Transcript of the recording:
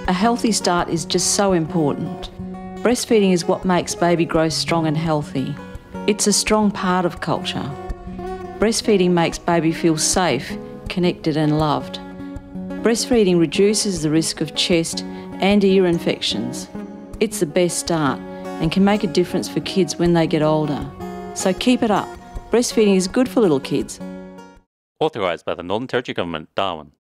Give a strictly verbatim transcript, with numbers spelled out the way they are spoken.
A healthy start is just so important. Breastfeeding is what makes baby grow strong and healthy. It's a strong part of culture. Breastfeeding makes baby feel safe, connected and loved. Breastfeeding reduces the risk of chest and ear infections. It's the best start and can make a difference for kids when they get older. So keep it up. Breastfeeding is good for little kids. Authorised by the Northern Territory Government, Darwin.